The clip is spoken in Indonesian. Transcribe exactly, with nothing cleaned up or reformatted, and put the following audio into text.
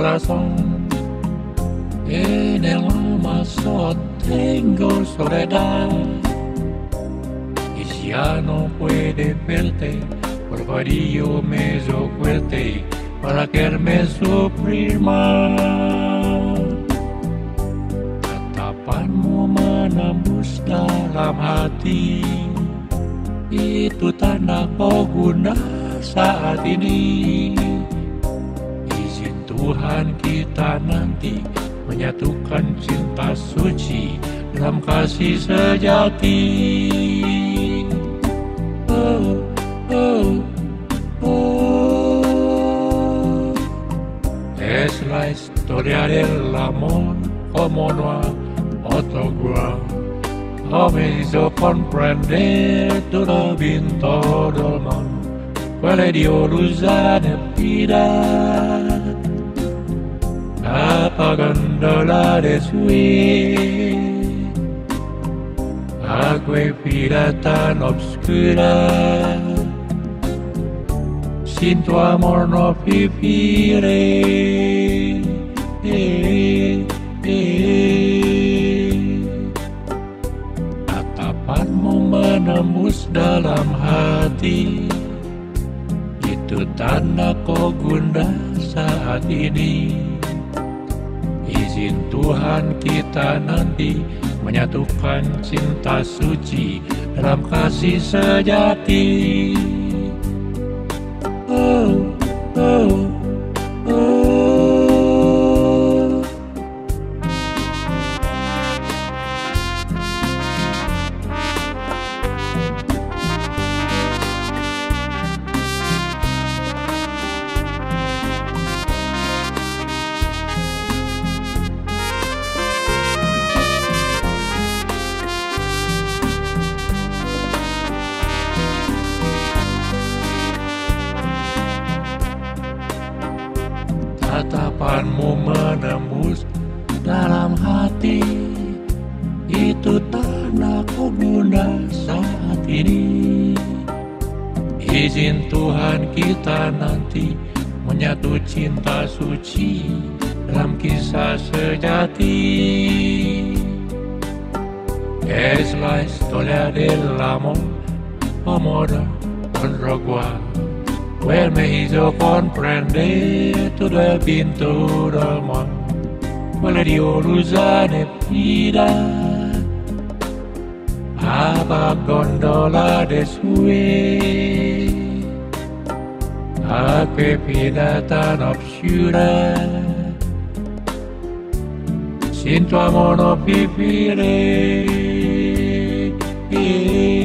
corazón. En el alma solo tengo soledad. Y si ya no puede verte, por frío me hizo fuerte para quererme sufrir más. Tatapanmu menembus dalam hati, itu tanda kau guna saat ini. Izin Tuhan kita nanti menyatukan cinta suci dalam kasih sejati. Oh, oh, oh. Es la historia del amor como no hay otro igual. Oh, me hizo comprender todo bien, todo mal. Quale Dio l'usa de vida, apagándola de sue, acque vida tan obscura. Sin tu amor no viviré. Eh, eh. Tatapanmu menembus dalam hati, itu tanda kau gunda saat ini. Izin Tuhan kita nanti menyatukan cinta suci dalam kasih sejati. Oh, oh, oh. Tatapanmu menembus dalam hati, itu tanda kau guna saat ini. Izin Tuhan kita nanti menyatu cinta suci dalam kisah sejati. Es la historia del amor, amor contra igual. Él me hizo comprender todo el bien, todo el mal. Quale Dio l'usa de vida, apagándola de sue, acque vida tan obscura. Sin tu amor no viviré.